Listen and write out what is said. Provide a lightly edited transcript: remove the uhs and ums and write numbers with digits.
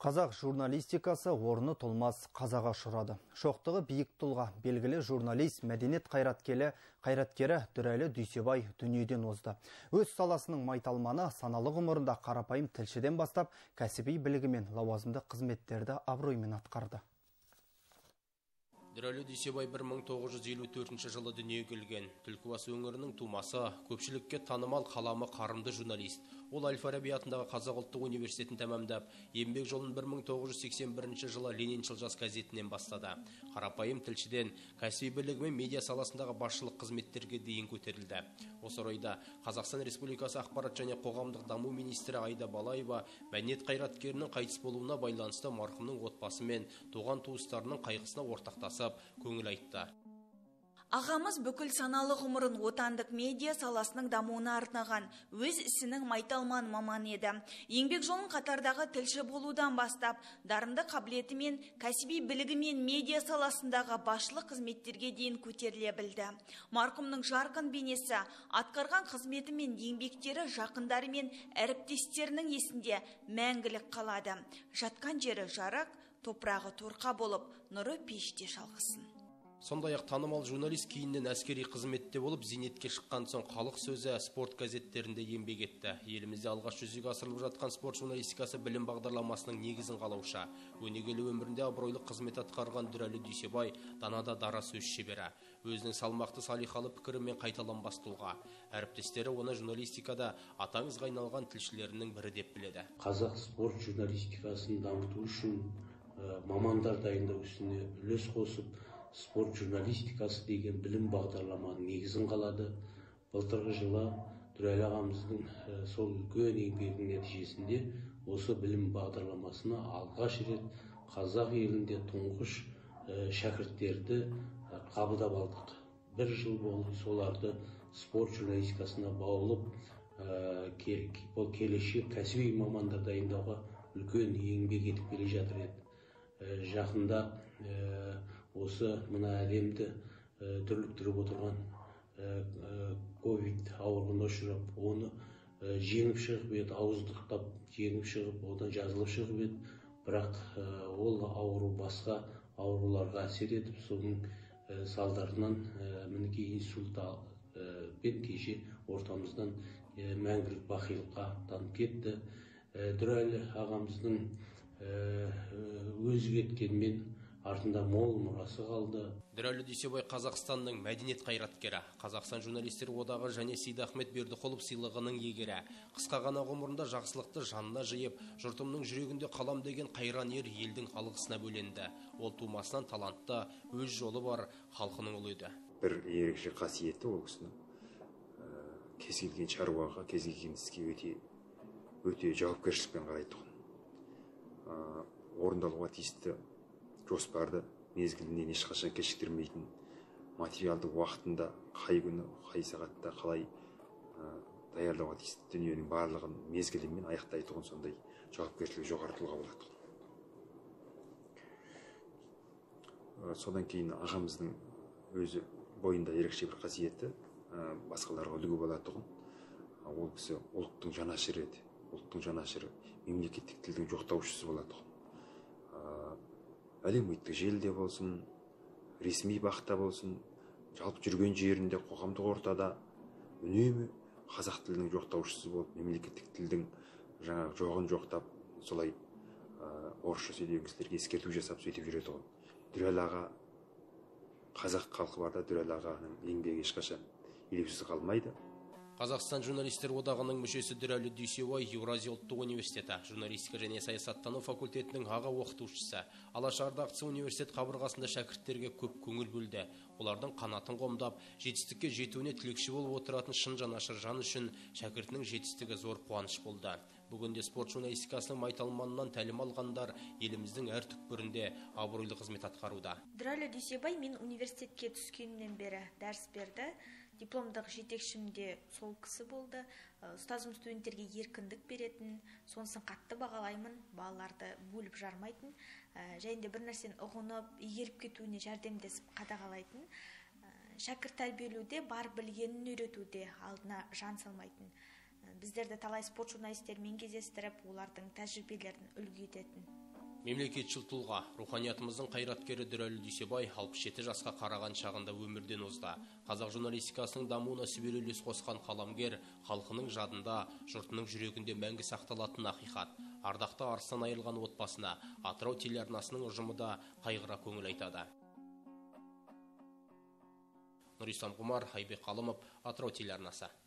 Қазақ журналистикасы орны толмас қазаға ұшырады. Шоқтығы биік тұлға, белгілі журналист, мәдениет қайраткері Дүрәлі Дүйсебай дүниеден озды. Өз саласының майталманы саналы ғұмырында қарапайым тілшіден бастап, кәсіби білігімен лауазымды қызметтерді абыроймен атқарды. Дүрәлі Дүйсебай 1954 жылы дүниеге келген. Түлкібас өңірінің тумасы, көпшілікке танымал қаламы қарымды журналист. Ол Әл-Фараби атындағы Қазақ ұлттық университетін тәмамдап, еңбек жолын 1981 жылы Лениншіл жас газетінен бастады. Қарапайым тілшіден кәсіби білігімен медиа саласындағы басшылық қызметтерге дейін көтерілді. Осы орайда Қазақстан Республикасы ақпарат және қоғамдық даму министрі Айда Балаева мәдениет қайраткерінің қайтыс болуына байланысты марқұмның отбасы мен туған туыстарының қайғысына ортақтасып, көңіл айтты. Ағамыз бүкіл саналы ғұмырын отандық медиа саласының дамуына арнаған, өз ісінің майталман маман еді. Еңбек жолын қатардағы тілші болудан бастап, дарынды қабілетімен, кәсіби білігімен медиа саласындағы басшылық қызметтерге дейін көтеріле білді. Марқұмның жарқын бейнесі, атқарған қызметі мен еңбектері жақындары мен әріптестерінің есінде мәңгілік қалады. Жатқан жері жарық, топырағы торқа болып, нұры пеште шалқысын. Сондай-ақ танымал журналист кейіннен әскери қызметте болып, зейнетке шыққан соң халық сөзі, спорт газеттерінде еңбек етті. Елімізде алғаш жүзеге асырылып жатқан спорт журналистикасы білім бағдарламасының негізін қалаушы. Өнегелі өмірінде абыройлы қызмет атқарған Дүрәлі Дүйсебай данада дара сөз шебері. Өзінің салмақты салиқалы пікірімен қайталанбас тұлға. Әріптестері оны журналистикада атаңызға айналған тілшілерінің бірі деп біледі. Қазақ спорт журналистикасын дамыту үшін мамандар дайындау ісіне үлес қосып, спорт журналистикасы деген білім бағдарламаның негізін қалады. Былтырғы жылы Дүрәлі ағамыздың сол үлкен еңбегінің нәтижесінде осы білім бағдарламасына алғаш рет қазақ елінде тұңғыш шәкірттерді қабылдап алдық. Бір жыл болды соларды спорт журналистикасына баулып, келешек кәсіби мамандар дайындауға үлкен еңбек етіп келе жатыр еді. Жақында осы мына әлемді дүрліктіріп отырған ковид ауруына ұшырап, оны жеңіп шығып еді, ауыздықтап жеңіп шығып, одан жазылып шығып еді. Бірақ ол ауру басқа ауруларға әсер етіп, соның салдарынан мінекей инсульт пен кеше ортамыздан мәңгілік бақилыққа аттанып кетті. Дүрәлі ағамыздың өзі кеткенмен артында мол мұрасы қалды. Дүрәлі Дүйсебай Қазақстанның мәдениет қайраткері, Қазақстан журналистер одағы және Сейдахмет Бердіқұлов сыйлығының егері. Қысқа ғана ғұмырында жақсылықты жанына жиып, жұртымның жүрегінде қалам деген қайран ер елдің алғысына бөленді. Ол тумасынан талантты, өз жолы бар халқының ұлы еді. Бір ерекше қасиеті ол кісінің кез келген шаруаға, кез келген іске өте жауапкершілікпен қарайды. Орындалуға тиісті жоспарды мезгілінен ешқашан кешіктірмейтін, материалды уақытында қай күні, қай сағатта қалай даярлауға тиісті дүниенің барлығын мезгілімен аяқтайтұғын сондай жауапкершілігі жоғары тұлға болады. Содан кейін ағамыздың өзі бойында ерекше бір қасиеті, басқаларға үлгі болатұғын. Ол кісі ұлттың жанашыры еді. Ұлттың жанашыры, мемлекеттік тілдің жоқтаушысы болатұғын. Әлеуметтік желіде болсын, ресми бақта болсын, жалпы жүрген жерінде, қоғамдық ортада үнемі қазақ тілінің жоқтаушысы болып, мемлекеттік тілдің жоғын жоқтап, солай орысша сөйлеген кісілерге ескерту жасап сөйтіп жүреді ғой. Дүрәлі аға, қазақ халқы барда Дүрәлі ағаның еңбегі ешқашан елеусіз қалмайды. Қазақстан журналистер одағының мүшесі Дүрәлі Дүйсебай Еуразия ұлттық университеті, журналистика және саясаттану факультетінің аға оқытушысы. Алаш Ардақтысы университет қабырғасында шәкірттерге көп көңіл бөлді. Олардың қанатын қомдап, жетістікке жетуіне тілекші болып отыратын шын жанашыр жан үшін шәкіртінің жетістігі зор қуаныш болды. Бүгінде спорт журналистикасының майталманынан тәлім алғандар еліміздің әр түкпірінде абыройлы қызмет атқаруда. Дүрәлі Дүйсебай мен университетке түскеннен бері дәріс берді. Дипломдық жетекшімде сол кісі болды. Ұстазым студенттерге еркіндік беретін, сонысын қатты бағалаймын, балаларды бөліп жармайтын, және де бір нәрсені ұғынып, игеріп кетуіне жәрдемдесіп қадағалайтын. Шәкірт тәрбиелеуде бар білгенін үйретуде алдына жан салмайтын. Біздерді талай спорт журналистермен кездестіріп, олардың тәжірибелерін үлгі ететін. Мемлекетшіл тұлға, руханиятымыздың қайраткері Дүрәлі Дүйсебай 67 жасқа қараған шағында өмірден озды. Қазақ журналистикасының дамуына сүбелі үлес қосқан қаламгер, халқының жадында, жұртының жүрегінде мәңгі сақталатын ақиқат. Ардақты арыстан айырылған отбасына Атырау телеарнасының ұжымы да қайғыра көңіл айтады. Нұрислам Құмар, Айбек Қалымов, Атырау телеарнасы.